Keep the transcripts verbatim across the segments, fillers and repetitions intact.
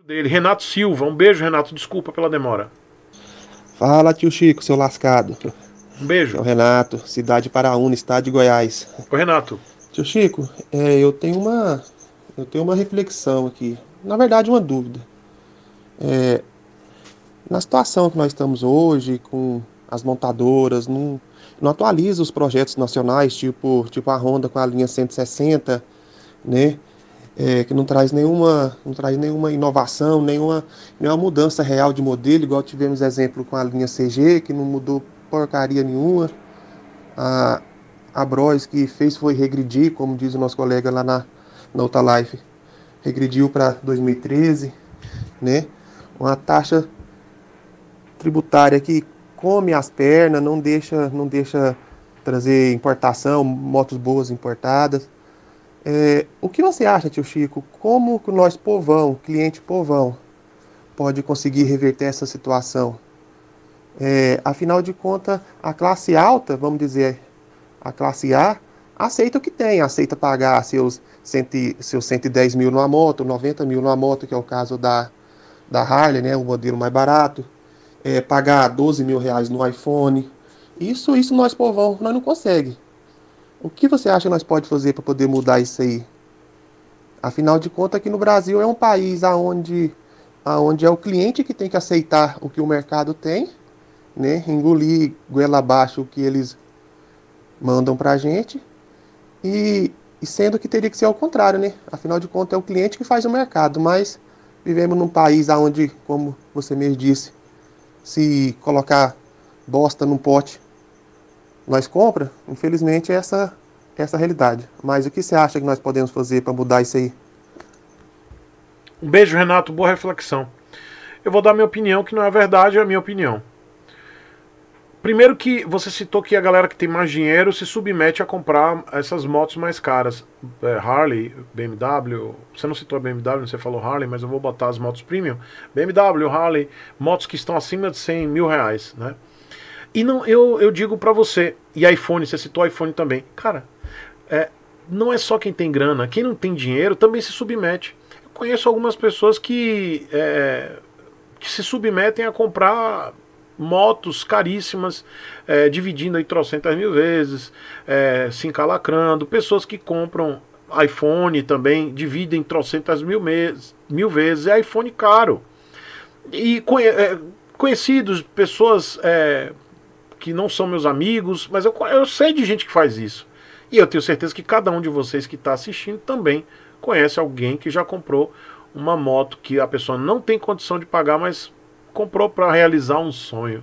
dele, Renato Silva. Um beijo, Renato. Desculpa pela demora. Fala, tio Chico, seu lascado. Um É o beijo. Renato, cidade Paraúna, estado de Goiás. Oi, Renato. Tio Chico, é, eu tenho uma, eu tenho uma reflexão aqui. Na verdade, uma dúvida. Na situação que nós estamos hoje, com as montadoras, não, não atualiza os projetos nacionais, tipo, tipo a Honda com a linha cento e sessenta, né? É, que não traz nenhuma, não traz nenhuma inovação, nenhuma, nenhuma mudança real de modelo, igual tivemos exemplo com a linha C G, que não mudou porcaria nenhuma. A, a Bros que fez foi regredir, como diz o nosso colega lá na, na outra live, regrediu para dois mil e treze, né? Uma taxa tributária que come as pernas, não deixa, não deixa trazer importação, motos boas importadas. É, o que você acha, tio Chico? Como que nós, povão, cliente povão, pode conseguir reverter essa situação? É, afinal de contas, a classe alta, vamos dizer, a classe A, aceita o que tem, aceita pagar seus, cento, seus cento e dez mil numa moto, noventa mil numa moto, que é o caso da, da Harley, né, o modelo mais barato, é, pagar doze mil reais no iPhone. Isso, isso nós, povão, nós não conseguimos. O que você acha que nós podemos fazer para poder mudar isso aí? Afinal de contas, aqui no Brasil é um país aonde, aonde é o cliente que tem que aceitar o que o mercado tem, né? Engolir goela abaixo o que eles mandam pra gente, e, e sendo que teria que ser ao contrário, né? Afinal de contas é o cliente que faz o mercado, mas vivemos num país aonde, como você mesmo disse, se colocar bosta num pote, nós compra, infelizmente é essa, essa a realidade. Mas o que você acha que nós podemos fazer para mudar isso aí? Um beijo, Renato. Boa reflexão. Eu vou dar minha opinião, que não é verdade, é a minha opinião. Primeiro que você citou que a galera que tem mais dinheiro se submete a comprar essas motos mais caras. É, Harley, B M W, você não citou a B M W, você falou Harley, mas eu vou botar as motos premium. B M W, Harley, motos que estão acima de cem mil reais, né? E não, eu, eu digo pra você, e iPhone, você citou iPhone também. Cara, é, não é só quem tem grana, quem não tem dinheiro também se submete. Eu conheço algumas pessoas que, é, que se submetem a comprar motos caríssimas, é, dividindo aí trocentas mil vezes, é, se encalacrando, pessoas que compram iPhone também, dividem trocentas mil, mes, mil vezes, é iPhone caro. E conhe, é, conhecidos, pessoas é, que não são meus amigos, mas eu, eu sei de gente que faz isso. E eu tenho certeza que cada um de vocês que está assistindo também conhece alguém que já comprou uma moto que a pessoa não tem condição de pagar, mas comprou para realizar um sonho,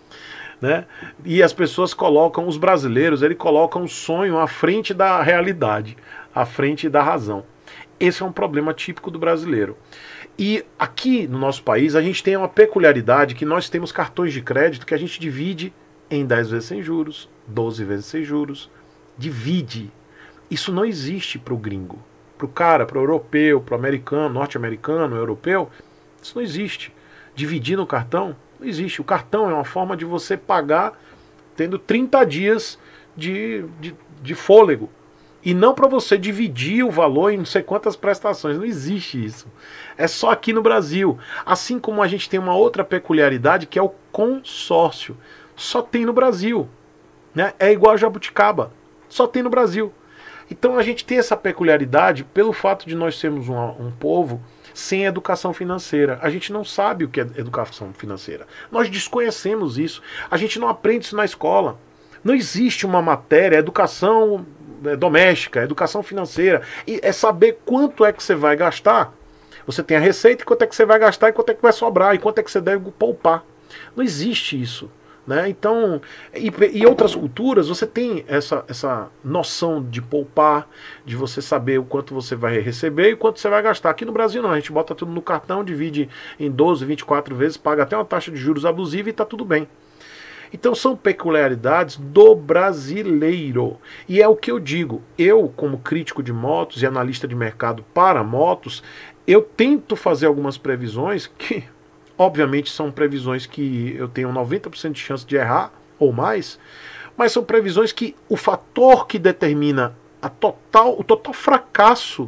né? E as pessoas colocam, os brasileiros, ele colocam o sonho à frente da realidade, à frente da razão. Esse é um problema típico do brasileiro. E aqui no nosso país a gente tem uma peculiaridade que nós temos cartões de crédito que a gente divide em dez vezes sem juros, doze vezes sem juros, divide. Isso não existe para o gringo, para o cara, para o europeu, para o americano, norte-americano, europeu, isso não existe. Dividir no cartão, não existe. O cartão é uma forma de você pagar tendo trinta dias de, de, de fôlego. E não para você dividir o valor em não sei quantas prestações. Não existe isso. É só aqui no Brasil. Assim como a gente tem uma outra peculiaridade que é o consórcio. Só tem no Brasil, né? É igual a jabuticaba. Só tem no Brasil. Então a gente tem essa peculiaridade pelo fato de nós sermos um, um povo sem educação financeira. A gente não sabe o que é educação financeira. Nós desconhecemos isso. A gente não aprende isso na escola. Não existe uma matéria, educação doméstica, educação financeira. E é saber quanto é que você vai gastar. Você tem a receita, e quanto é que você vai gastar, e quanto é que vai sobrar, e quanto é que você deve poupar. Não existe isso. Né? Então, e, e outras culturas, você tem essa, essa noção de poupar, de você saber o quanto você vai receber e o quanto você vai gastar. Aqui no Brasil não, a gente bota tudo no cartão, divide em doze, vinte e quatro vezes, paga até uma taxa de juros abusiva e está tudo bem. Então são peculiaridades do brasileiro. E é o que eu digo, eu como crítico de motos e analista de mercado para motos, eu tento fazer algumas previsões que obviamente são previsões que eu tenho noventa por cento de chance de errar ou mais, mas são previsões que o fator que determina a total, o total fracasso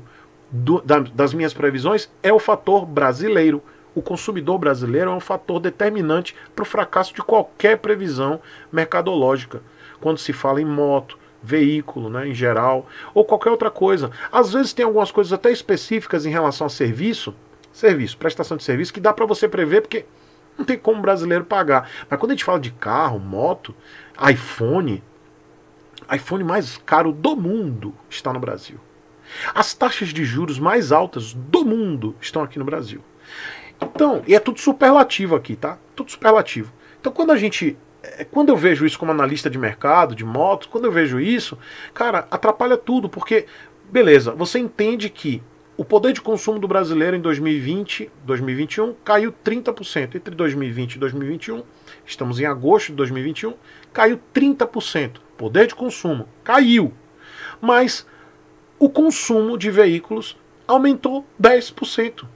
do, da, das minhas previsões é o fator brasileiro. O consumidor brasileiro é um fator determinante para o fracasso de qualquer previsão mercadológica. Quando se fala em moto, veículo, né, em geral, ou qualquer outra coisa. Às vezes tem algumas coisas até específicas em relação a serviço, serviço, prestação de serviço, que dá para você prever, porque não tem como o brasileiro pagar. Mas quando a gente fala de carro, moto, iPhone, iPhone mais caro do mundo está no Brasil. As taxas de juros mais altas do mundo estão aqui no Brasil. Então, e é tudo superlativo aqui, tá? Tudo superlativo. Então, quando a gente, quando eu vejo isso como analista de mercado, de motos, quando eu vejo isso, cara, atrapalha tudo, porque, beleza, você entende que o poder de consumo do brasileiro em dois mil e vinte, dois mil e vinte e um caiu trinta por cento. Entre dois mil e vinte e dois mil e vinte e um, estamos em agosto de dois mil e vinte e um, caiu trinta por cento. Poder de consumo caiu. Mas o consumo de veículos aumentou dez por cento.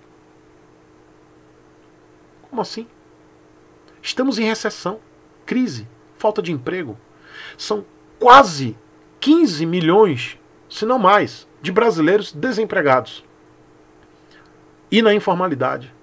Como assim? Estamos em recessão, crise, falta de emprego. São quase quinze milhões, se não mais, de brasileiros desempregados e na informalidade.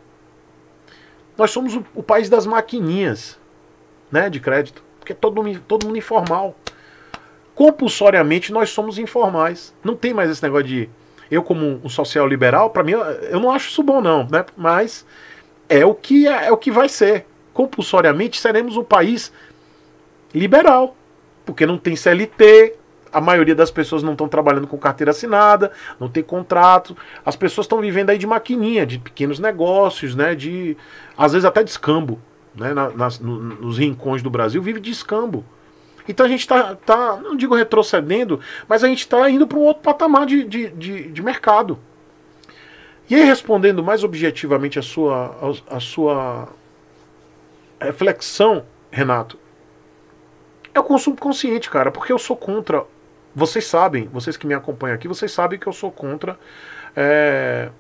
Nós somos o, o país das maquininhas, né, de crédito, porque é todo, todo mundo informal. Compulsoriamente nós somos informais. Não tem mais esse negócio de... Eu como um social liberal, para mim, eu não acho isso bom não, né? Mas é o que é, é o que vai ser. Compulsoriamente seremos um país liberal, porque não tem C L T, a maioria das pessoas não estão trabalhando com carteira assinada, não tem contrato, as pessoas estão vivendo aí de maquininha, de pequenos negócios, né, de, às vezes até de escambo, né, na, nas, no, nos rincões do Brasil vive de escambo. Então a gente está, tá, não digo retrocedendo, mas a gente está indo para um outro patamar de, de, de, de mercado. E aí, respondendo mais objetivamente a sua, a, a sua reflexão, Renato, é o consumo consciente, cara, porque eu sou contra. Vocês sabem, vocês que me acompanham aqui, vocês sabem que eu sou contra é,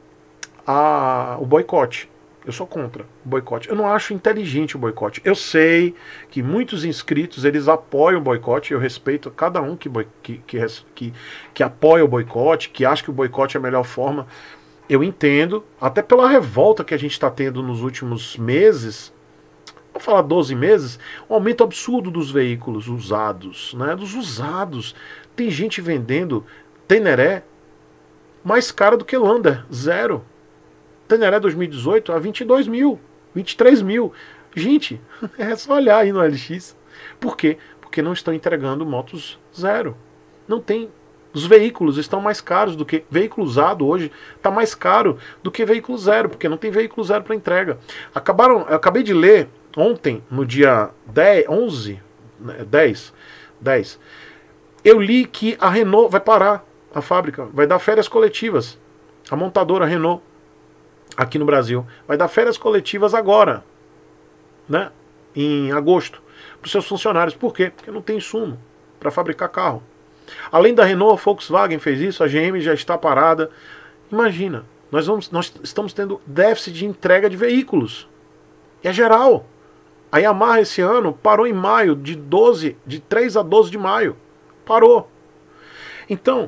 a, o boicote. Eu sou contra o boicote. Eu não acho inteligente o boicote. Eu sei que muitos inscritos, eles apoiam o boicote. Eu respeito cada um que, boi, que, que, que, que apoia o boicote, que acha que o boicote é a melhor forma. Eu entendo, até pela revolta que a gente está tendo nos últimos meses, vou falar doze meses, um aumento absurdo dos veículos usados, né? Dos usados. Tem gente vendendo Teneré mais cara do que Lander, zero. Teneré dois mil e dezoito a vinte e dois mil, vinte e três mil. Gente, é só olhar aí no L X. Por quê? Porque não estão entregando motos zero. Não tem. Os veículos estão mais caros do que... Veículo usado hoje está mais caro do que veículo zero, porque não tem veículo zero para entrega. Acabaram, eu acabei de ler ontem, no dia dez, onze, dez, dez, eu li que a Renault vai parar a fábrica, vai dar férias coletivas. A montadora Renault, aqui no Brasil, vai dar férias coletivas agora, né, em agosto, para os seus funcionários. Por quê? Porque não tem insumo para fabricar carro. Além da Renault, a Volkswagen fez isso, a G M já está parada. Imagina, nós, vamos, nós estamos tendo déficit de entrega de veículos. E é geral. A Yamaha esse ano parou em maio, de, doze, de três a doze de maio. Parou. Então,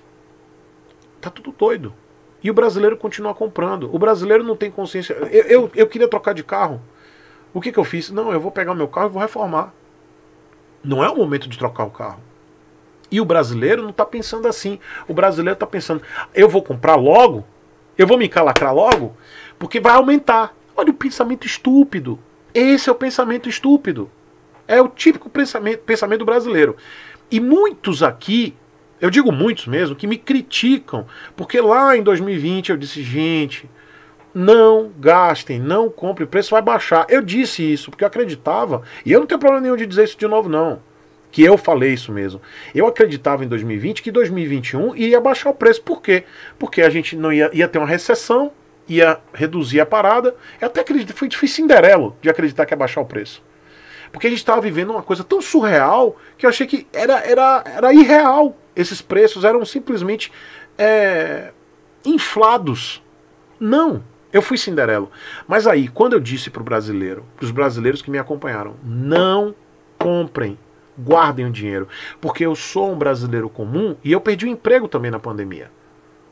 tá tudo doido. E o brasileiro continua comprando. O brasileiro não tem consciência. Eu, eu, eu queria trocar de carro. O que, que eu fiz? Não, eu vou pegar o meu carro e vou reformar. Não é o momento de trocar o carro. E o brasileiro não está pensando assim. O brasileiro está pensando, eu vou comprar logo? Eu vou me encalacrar logo? Porque vai aumentar. Olha o pensamento estúpido. Esse é o pensamento estúpido. É o típico pensamento, pensamento brasileiro. E muitos aqui, eu digo muitos mesmo, que me criticam. Porque lá em dois mil e vinte eu disse, gente, não gastem, não comprem, o preço vai baixar. Eu disse isso porque eu acreditava. E eu não tenho problema nenhum de dizer isso de novo, não. Que eu falei isso mesmo. Eu acreditava em dois mil e vinte que dois mil e vinte e um ia baixar o preço. Por quê? Porque a gente não ia, ia ter uma recessão, ia reduzir a parada. Eu até acreditei, foi difícil Cinderelo de acreditar que ia baixar o preço. Porque a gente estava vivendo uma coisa tão surreal que eu achei que era, era, era irreal. Esses preços eram simplesmente é, inflados. Não, eu fui Cinderelo. Mas aí, quando eu disse para o brasileiro, para os brasileiros que me acompanharam, não comprem, guardem o dinheiro, porque eu sou um brasileiro comum e eu perdi o emprego também na pandemia.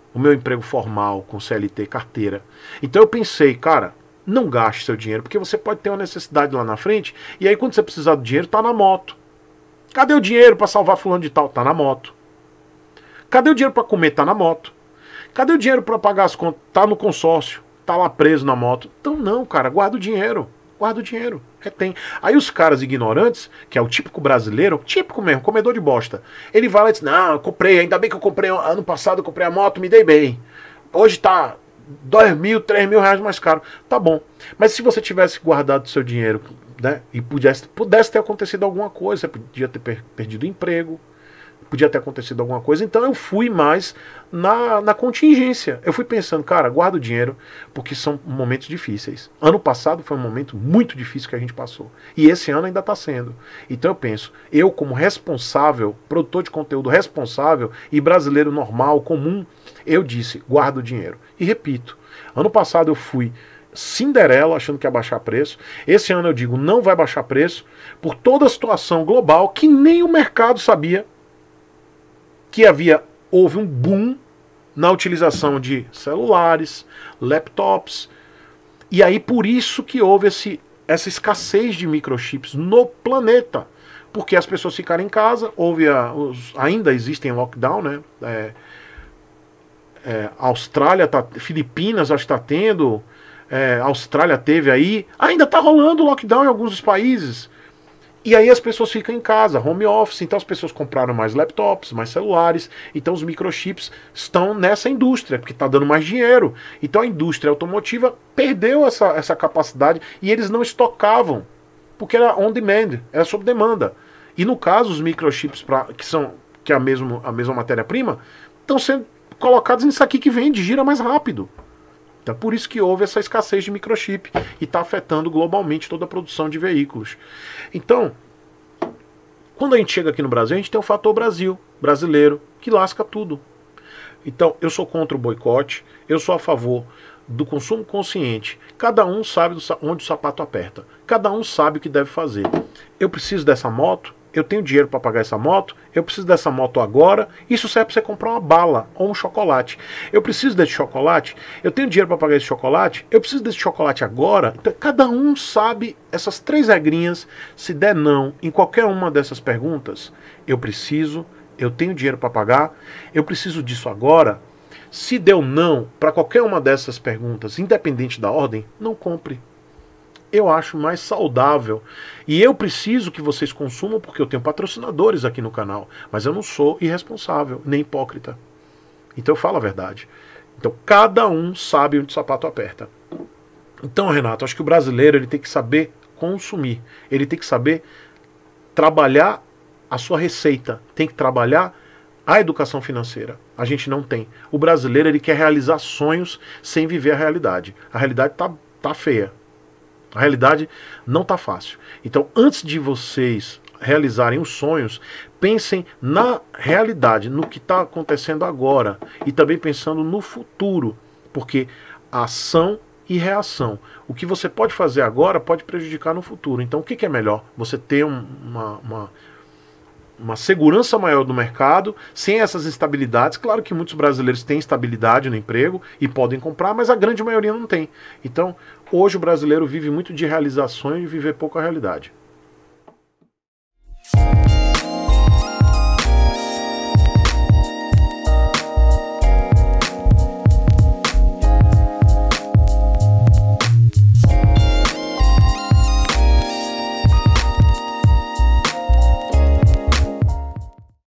o meu emprego formal com C L T, carteira. Então eu pensei, cara, não gaste seu dinheiro, porque você pode ter uma necessidade lá na frente, e aí quando você precisar do dinheiro, tá na moto. Cadê o dinheiro para salvar fulano de tal? Tá na moto. Cadê o dinheiro para comer? Tá na moto. Cadê o dinheiro para pagar as contas? Tá no consórcio. Tá lá preso na moto. Então não, cara, guarda o dinheiro. Guarda o dinheiro. Retém. Aí os caras ignorantes, que é o típico brasileiro, típico mesmo, comedor de bosta, ele vai lá e diz, não, eu comprei, ainda bem que eu comprei, ano passado eu comprei a moto, me dei bem. Hoje tá dois mil, três mil reais mais caro. Tá bom. Mas se você tivesse guardado seu dinheiro, né, e pudesse, pudesse ter acontecido alguma coisa, você podia ter per perdido o emprego, podia ter acontecido alguma coisa, então eu fui mais na, na contingência. Eu fui pensando, cara, guarda o dinheiro, porque são momentos difíceis. Ano passado foi um momento muito difícil que a gente passou. E esse ano ainda está sendo. Então eu penso, eu como responsável, produtor de conteúdo responsável e brasileiro normal, comum, eu disse, guarda o dinheiro. E repito, ano passado eu fui Cinderela, achando que ia baixar preço. Esse ano eu digo, não vai baixar preço, por toda a situação global que nem o mercado sabia que havia, houve um boom na utilização de celulares, laptops, e aí por isso que houve esse, essa escassez de microchips no planeta, porque as pessoas ficaram em casa, houve a, os, ainda existem lockdown, né? É, é, Austrália, tá, Filipinas acho que está tendo, é, Austrália teve aí, ainda está rolando lockdown em alguns dos países. E aí as pessoas ficam em casa, home office, então as pessoas compraram mais laptops, mais celulares, então os microchips estão nessa indústria, porque está dando mais dinheiro. Então a indústria automotiva perdeu essa, essa capacidade e eles não estocavam, porque era on demand, era sob demanda. E no caso os microchips, pra, que são que é a mesma, a mesma matéria-prima, estão sendo colocados nisso aqui que vende, gira mais rápido. Então, por isso que houve essa escassez de microchip e está afetando globalmente toda a produção de veículos. Então, quando a gente chega aqui no Brasil, a gente tem o fator Brasil, brasileiro, que lasca tudo. Então, eu sou contra o boicote, eu sou a favor do consumo consciente. Cada um sabe onde o sapato aperta. Cada um sabe o que deve fazer. Eu preciso dessa moto, eu tenho dinheiro para pagar essa moto, eu preciso dessa moto agora, isso serve para você comprar uma bala ou um chocolate. Eu preciso desse chocolate, eu tenho dinheiro para pagar esse chocolate, eu preciso desse chocolate agora. Então, cada um sabe essas três regrinhas. Se der não em qualquer uma dessas perguntas, eu preciso, eu tenho dinheiro para pagar, eu preciso disso agora. Se deu não para qualquer uma dessas perguntas, independente da ordem, não compre. Eu acho mais saudável. E eu preciso que vocês consumam porque eu tenho patrocinadores aqui no canal. Mas eu não sou irresponsável, nem hipócrita. Então eu falo a verdade. Então cada um sabe onde o sapato aperta. Então, Renato, acho que o brasileiro ele tem que saber consumir. Ele tem que saber trabalhar a sua receita. Tem que trabalhar a educação financeira. A gente não tem. O brasileiro ele quer realizar sonhos sem viver a realidade. A realidade tá, tá feia. A realidade não está fácil. Então, antes de vocês realizarem os sonhos, pensem na realidade, no que está acontecendo agora e também pensando no futuro, porque ação e reação. O que você pode fazer agora pode prejudicar no futuro. Então, o que, que é melhor? Você ter um, uma, uma, uma segurança maior do mercado, sem essas instabilidades. Claro que muitos brasileiros têm estabilidade no emprego e podem comprar, mas a grande maioria não tem. Então, hoje o brasileiro vive muito de realizações e viver pouco a realidade.